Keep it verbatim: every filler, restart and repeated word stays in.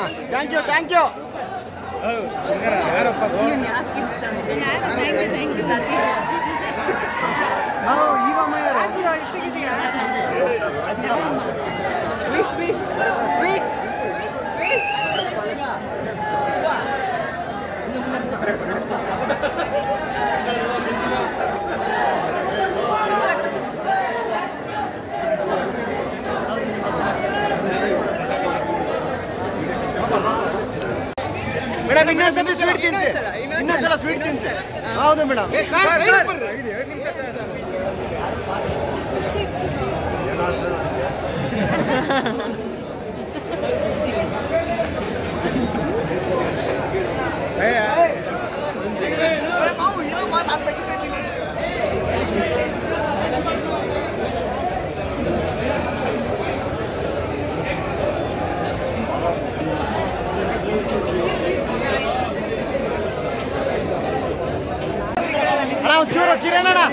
thank you thank you ಯಾರಪ್ಪ wish wish wish wish madam ಇನ್ನೊಂದ್ಸತಿ sweet ತಿನ್ಸಿ ಇನ್ನೊಂದ್ಸಲ ಸ್ವೀಟ್ ತಿನ್ಸಿ ಹೌದು ಮೇಡಮ್ ಅಣ್ಣ ಒಂಚೂರು ಕಿರಣ್ ಅಣ್ಣ